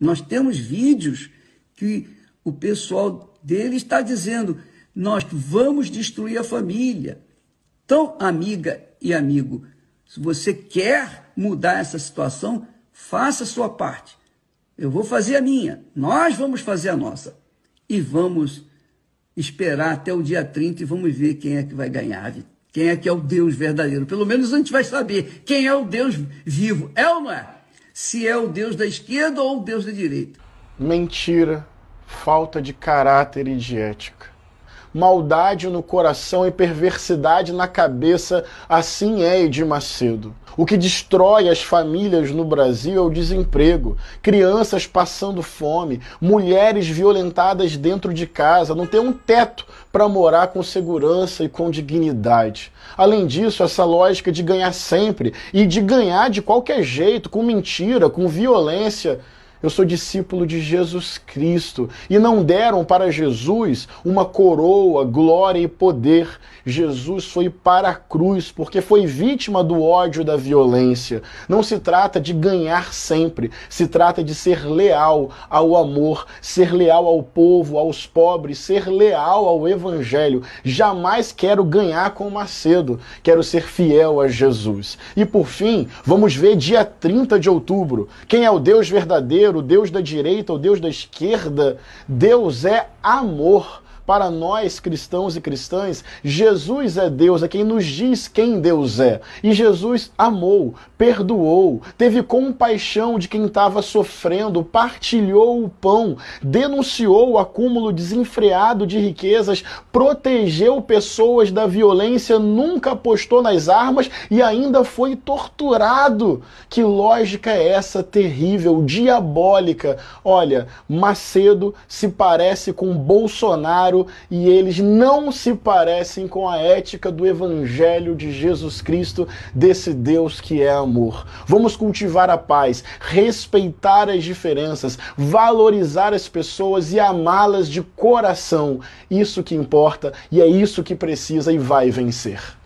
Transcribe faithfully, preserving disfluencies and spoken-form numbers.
Nós temos vídeos que o pessoal dele está dizendo: nós vamos destruir a família. Então, amiga e amigo, se você quer mudar essa situação, faça a sua parte. Eu vou fazer a minha, nós vamos fazer a nossa. E vamos esperar até o dia trinta e vamos ver quem é que vai ganhar, quem é que é o Deus verdadeiro. Pelo menos a gente vai saber quem é o Deus vivo, é ou não é? Se é o Deus da esquerda ou o Deus da direita. Mentira, falta de caráter e de ética. Maldade no coração e perversidade na cabeça, assim é Edir Macedo. O que destrói as famílias no Brasil é o desemprego, crianças passando fome, mulheres violentadas dentro de casa, não tem um teto para morar com segurança e com dignidade. Além disso, essa lógica de ganhar sempre e de ganhar de qualquer jeito, com mentira, com violência. Eu sou discípulo de Jesus Cristo e não deram para Jesus uma coroa, glória e poder. Jesus foi para a cruz porque foi vítima do ódio e da violência. Não se trata de ganhar sempre, se trata de ser leal ao amor, ser leal ao povo, aos pobres, ser leal ao evangelho. Jamais quero ganhar com Macedo, quero ser fiel a Jesus. E por fim, vamos ver dia trinta de outubro. Quem é o Deus verdadeiro? O Deus da direita, o Deus da esquerda? Deus é amor. Para nós, cristãos e cristãs, Jesus é Deus, é quem nos diz quem Deus é. E Jesus amou, perdoou, teve compaixão de quem estava sofrendo, partilhou o pão, denunciou o acúmulo desenfreado de riquezas, protegeu pessoas da violência, nunca apostou nas armas e ainda foi torturado. Que lógica é essa terrível, diabólica? Olha, Macedo se parece com Bolsonaro e eles não se parecem com a ética do Evangelho de Jesus Cristo, desse Deus que é amor. Vamos cultivar a paz, respeitar as diferenças, valorizar as pessoas e amá-las de coração. Isso que importa e é isso que precisa e vai vencer.